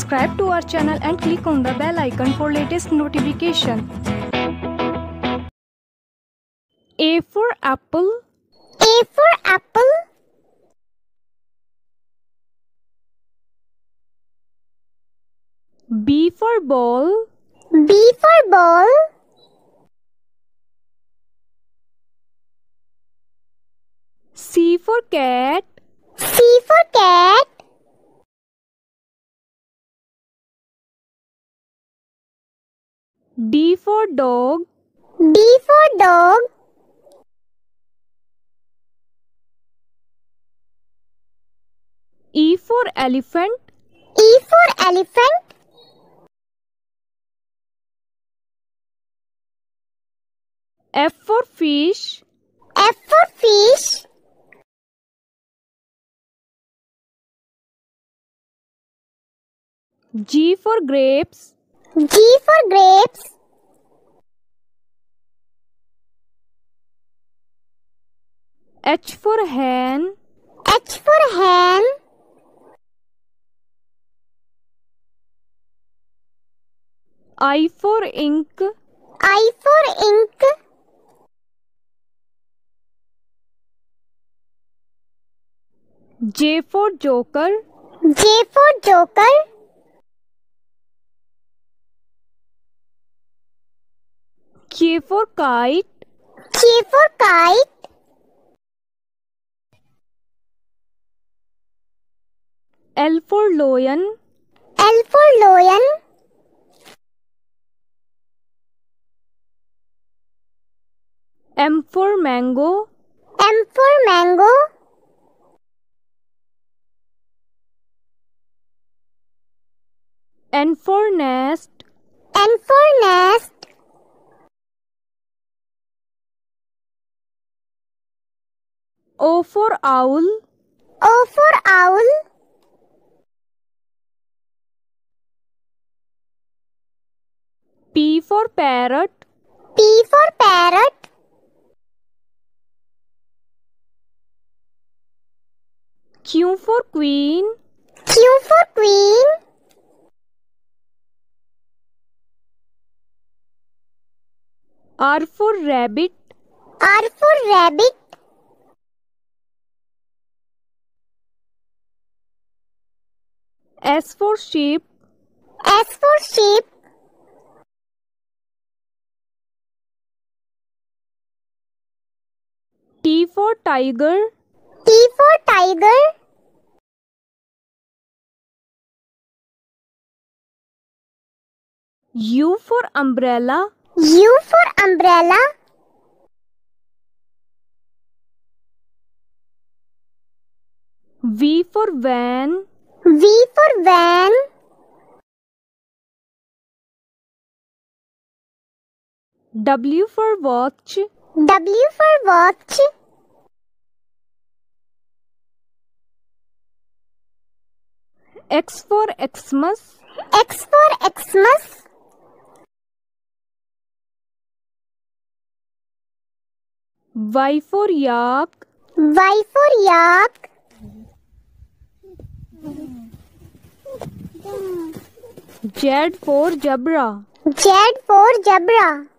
subscribe to our channel and click on the bell icon for latest notification. A for apple. A for apple. B for ball. B for ball. C for cat. C for cat. D for dog. D for dog. E for elephant. E for elephant. F for fish. F for fish. G for grapes. G for grapes. H for hen. H for hen. I for ink. I for ink. J for joker. J for joker. K for kite. K for kite. L for lion. L for lion. M for mango. M for mango. N for nest. N for nest. O for owl. O for owl. P for parrot. P for parrot. Q for queen. Q for queen. R for rabbit. R for rabbit. S for sheep. S for sheep. T for tiger. T for tiger. U for umbrella. U for umbrella. V for van. V for van. W for watch. W for watch. X for Xmas. X for Xmas. Y for yak. Y for yak. Z for zebra. Z for zebra.